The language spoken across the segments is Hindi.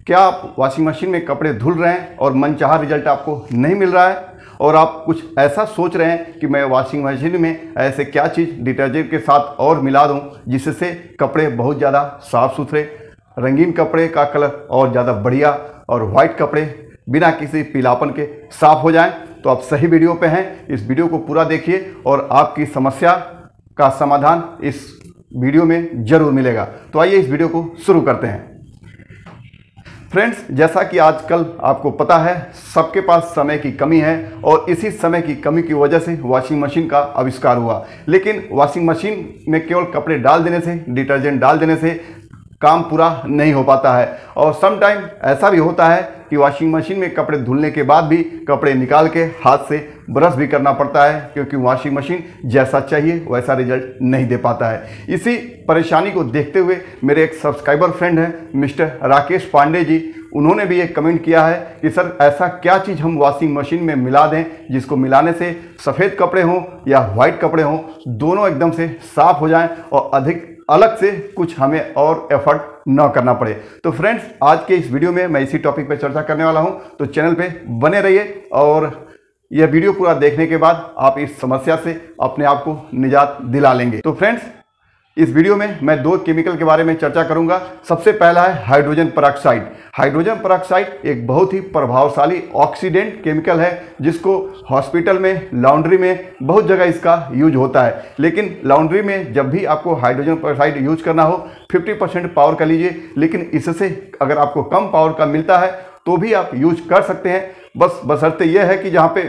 क्या आप वॉशिंग मशीन में कपड़े धुल रहे हैं और मनचाहा रिजल्ट आपको नहीं मिल रहा है और आप कुछ ऐसा सोच रहे हैं कि मैं वॉशिंग मशीन में ऐसे क्या चीज़ डिटर्जेंट के साथ और मिला दूं जिससे कपड़े बहुत ज़्यादा साफ़ सुथरे, रंगीन कपड़े का कलर और ज़्यादा बढ़िया और वाइट कपड़े बिना किसी पीलापन के साफ़ हो जाएं, तो आप सही वीडियो पे हैं। इस वीडियो को पूरा देखिए और आपकी समस्या का समाधान इस वीडियो में ज़रूर मिलेगा। तो आइए इस वीडियो को शुरू करते हैं। फ्रेंड्स, जैसा कि आजकल आपको पता है सबके पास समय की कमी है और इसी समय की कमी की वजह से वॉशिंग मशीन का आविष्कार हुआ। लेकिन वॉशिंग मशीन में केवल कपड़े डाल देने से, डिटर्जेंट डाल देने से काम पूरा नहीं हो पाता है और सम टाइम ऐसा भी होता है कि वॉशिंग मशीन में कपड़े धुलने के बाद भी कपड़े निकाल के हाथ से ब्रश भी करना पड़ता है, क्योंकि वॉशिंग मशीन जैसा चाहिए वैसा रिजल्ट नहीं दे पाता है। इसी परेशानी को देखते हुए मेरे एक सब्सक्राइबर फ्रेंड हैं मिस्टर राकेश पांडे जी, उन्होंने भी एक कमेंट किया है कि सर ऐसा क्या चीज़ हम वॉशिंग मशीन में मिला दें जिसको मिलाने से सफ़ेद कपड़े हों या वाइट कपड़े हों, दोनों एकदम से साफ़ हो जाएं और अधिक अलग से कुछ हमें और एफर्ट न करना पड़े। तो फ्रेंड्स, आज के इस वीडियो में मैं इसी टॉपिक पर चर्चा करने वाला हूं, तो चैनल पे बने रहिए और यह वीडियो पूरा देखने के बाद आप इस समस्या से अपने आप को निजात दिला लेंगे। तो फ्रेंड्स, इस वीडियो में मैं दो केमिकल के बारे में चर्चा करूंगा। सबसे पहला है हाइड्रोजन पेरोक्साइड। हाइड्रोजन पेरोक्साइड एक बहुत ही प्रभावशाली ऑक्सीडेंट केमिकल है जिसको हॉस्पिटल में, लॉन्ड्री में बहुत जगह इसका यूज होता है। लेकिन लॉन्ड्री में जब भी आपको हाइड्रोजन पेरोक्साइड यूज करना हो 50% पावर का लीजिए, लेकिन इससे अगर आपको कम पावर का मिलता है तो भी आप यूज कर सकते हैं। बस बशर्ते यह है कि जहाँ पे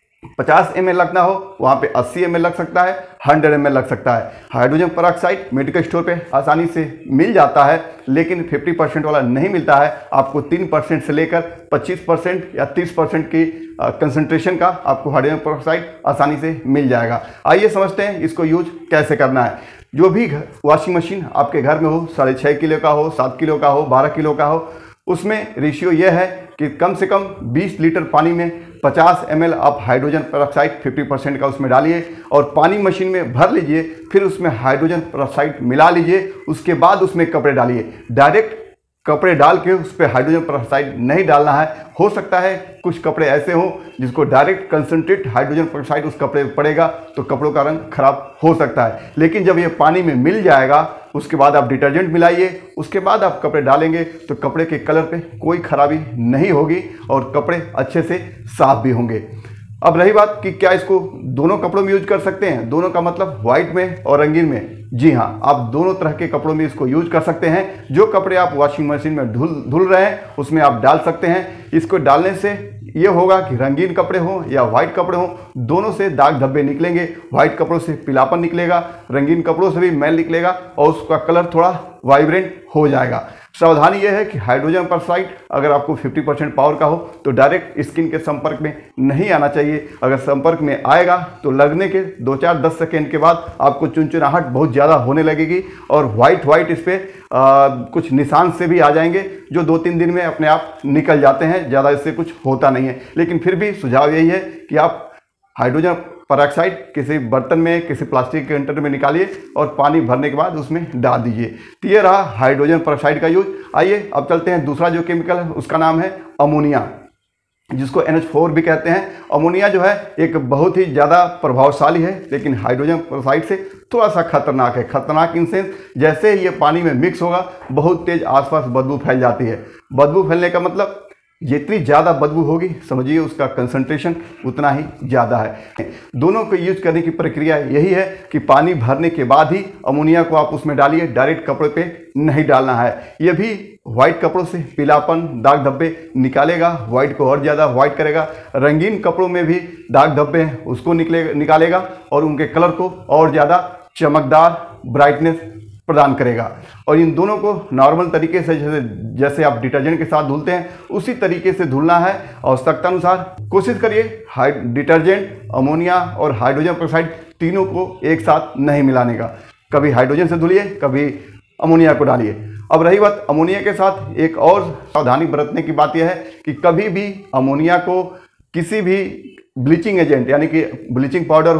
50 ml लगना हो वहाँ पे 80 ml लग सकता है, 100 ml लग सकता है। हाइड्रोजन पेरोक्साइड मेडिकल स्टोर पे आसानी से मिल जाता है, लेकिन 50% वाला नहीं मिलता है। आपको 3% से लेकर 25% या 30% की कंसंट्रेशन का आपको हाइड्रोजन पेरोक्साइड आसानी से मिल जाएगा। आइए समझते हैं इसको यूज कैसे करना है। जो भी वॉशिंग मशीन आपके घर में हो, 6.5 किलो का हो, 7 किलो का हो, 12 किलो का हो, उसमें रेशियो यह है कि कम से कम 20 लीटर पानी में 50 ml आप हाइड्रोजन पेरोक्साइड 50% का उसमें डालिए और पानी मशीन में भर लीजिए। फिर उसमें हाइड्रोजन पेरोक्साइड मिला लीजिए, उसके बाद उसमें कपड़े डालिए। डायरेक्ट कपड़े डाल के उस पर हाइड्रोजन पेरोक्साइड नहीं डालना है। हो सकता है कुछ कपड़े ऐसे हों जिसको डायरेक्ट कंसंट्रेट हाइड्रोजन पेरोक्साइड उस कपड़े पर पड़ेगा तो कपड़ों का रंग खराब हो सकता है। लेकिन जब ये पानी में मिल जाएगा उसके बाद आप डिटर्जेंट मिलाइए, उसके बाद आप कपड़े डालेंगे तो कपड़े के कलर पे कोई खराबी नहीं होगी और कपड़े अच्छे से साफ भी होंगे। अब रही बात कि क्या इसको दोनों कपड़ों में यूज कर सकते हैं, दोनों का मतलब व्हाइट में और रंगीन में। जी हाँ, आप दोनों तरह के कपड़ों में इसको यूज कर सकते हैं। जो कपड़े आप वॉशिंग मशीन में धुल रहे हैं उसमें आप डाल सकते हैं। इसको डालने से ये होगा कि रंगीन कपड़े हों या वाइट कपड़े हों, दोनों से दाग धब्बे निकलेंगे। वाइट कपड़ों से पीलापन निकलेगा, रंगीन कपड़ों से भी मैल निकलेगा और उसका कलर थोड़ा वाइब्रेंट हो जाएगा। सावधानी यह है कि हाइड्रोजन पेरोक्साइड अगर आपको 50% पावर का हो तो डायरेक्ट स्किन के संपर्क में नहीं आना चाहिए। अगर संपर्क में आएगा तो लगने के 2-4-10 सेकेंड के बाद आपको चुनचुनाहट बहुत ज़्यादा होने लगेगी और वाइट इस पर कुछ निशान से भी आ जाएंगे जो 2-3 दिन में अपने आप निकल जाते हैं। ज़्यादा इससे कुछ होता नहीं है। लेकिन फिर भी सुझाव यही है कि आप हाइड्रोजन पेरोक्साइड किसी बर्तन में, किसी प्लास्टिक के कंटेनर में निकालिए और पानी भरने के बाद उसमें डाल दीजिए। तो ये रहा हाइड्रोजन पेरोक्साइड का यूज। आइए अब चलते हैं दूसरा जो केमिकल है उसका नाम है अमोनिया, जिसको NH4 भी कहते हैं। अमोनिया जो है एक बहुत ही ज़्यादा प्रभावशाली है, लेकिन हाइड्रोजन पेरोक्साइड से थोड़ा सा खतरनाक है। खतरनाक इन सेंस जैसे ही ये पानी में मिक्स होगा बहुत तेज आसपास बदबू फैल जाती है। बदबू फैलने का मतलब जितनी ज़्यादा बदबू होगी समझिए उसका कंसंट्रेशन उतना ही ज़्यादा है। दोनों को यूज करने की प्रक्रिया यही है कि पानी भरने के बाद ही अमोनिया को आप उसमें डालिए, डायरेक्ट कपड़े पे नहीं डालना है। ये भी वाइट कपड़ों से पीलापन, दाग धब्बे निकालेगा, वाइट को और ज़्यादा वाइट करेगा। रंगीन कपड़ों में भी दाग धब्बे हैं उसको निकालेगा और उनके कलर को और ज़्यादा चमकदार, ब्राइटनेस प्रदान करेगा। और इन दोनों को नॉर्मल तरीके से जैसे आप डिटर्जेंट के साथ धुलते हैं उसी तरीके से धुलना है। आवश्यकता अनुसार कोशिश करिए डिटर्जेंट, अमोनिया और हाइड्रोजन पेरोक्साइड तीनों को एक साथ नहीं मिलाने का। कभी हाइड्रोजन से धुलिए, कभी अमोनिया को डालिए। अब रही बात अमोनिया के साथ, एक और सावधानी बरतने की बात यह है कि कभी भी अमोनिया को किसी भी ब्लीचिंग एजेंट यानी कि ब्लीचिंग पाउडर हो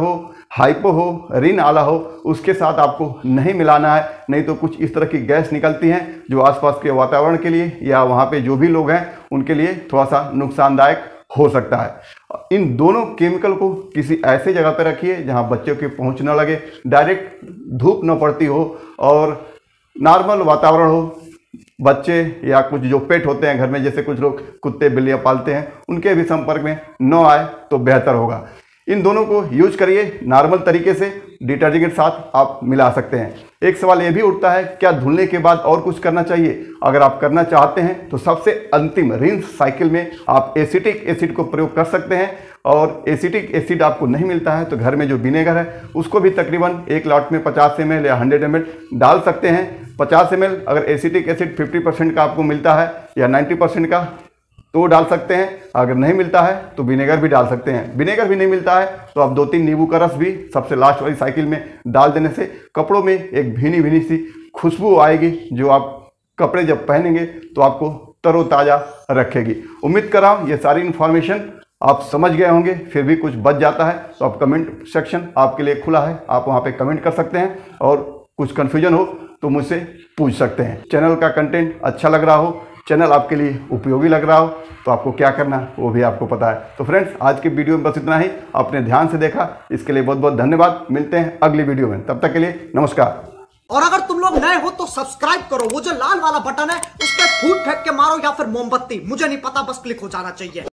हाइपो हो, रिन आला हो, उसके साथ आपको नहीं मिलाना है। नहीं तो कुछ इस तरह की गैस निकलती हैं जो आसपास के वातावरण के लिए या वहाँ पे जो भी लोग हैं उनके लिए थोड़ा सा नुकसानदायक हो सकता है। इन दोनों केमिकल को किसी ऐसे जगह पर रखिए जहाँ बच्चों के पहुँच न लगे, डायरेक्ट धूप न पड़ती हो और नॉर्मल वातावरण हो। बच्चे या कुछ जो पेट होते हैं घर में, जैसे कुछ लोग कुत्ते बिल्लियाँ पालते हैं, उनके भी संपर्क में न आए तो बेहतर होगा। इन दोनों को यूज करिए नॉर्मल तरीके से, डिटर्जेंट के साथ आप मिला सकते हैं। एक सवाल ये भी उठता है, क्या धुलने के बाद और कुछ करना चाहिए? अगर आप करना चाहते हैं तो सबसे अंतिम रिंस साइकिल में आप एसिटिक एसिड को प्रयोग कर सकते हैं। और एसिटिक एसिड आपको नहीं मिलता है तो घर में जो विनेगर है उसको भी तकरीबन एक लॉट में 50 ml या 100 ml डाल सकते हैं। 50 ml अगर एसिटिक एसिड 50% का आपको मिलता है या 90% का तो डाल सकते हैं। अगर नहीं मिलता है तो विनेगर भी डाल सकते हैं। विनेगर भी नहीं मिलता है तो आप 2-3 नींबू का रस भी सबसे लास्ट वाली साइकिल में डाल देने से कपड़ों में एक भीनी भीनी सी खुशबू आएगी जो आप कपड़े जब पहनेंगे तो आपको तरोताज़ा रखेगी। उम्मीद कर रहा हूँ ये सारी इन्फॉर्मेशन आप समझ गए होंगे। फिर भी कुछ बच जाता है तो आप कमेंट सेक्शन आपके लिए खुला है, आप वहाँ पे कमेंट कर सकते हैं और कुछ कन्फ्यूजन हो तो मुझसे पूछ सकते हैं। चैनल का कंटेंट अच्छा लग रहा हो, चैनल आपके लिए उपयोगी लग रहा हो तो आपको क्या करना वो भी आपको पता है। तो फ्रेंड्स, आज की वीडियो में बस इतना ही। आपने ध्यान से देखा इसके लिए बहुत बहुत धन्यवाद। मिलते हैं अगली वीडियो में, तब तक के लिए नमस्कार। और अगर तुम लोग नए हो तो सब्सक्राइब करो, वो जो लाल वाला बटन है उस पर फूट फेंक के मारो या फिर मोमबत्ती, मुझे नहीं पता, बस क्लिक हो जाना चाहिए।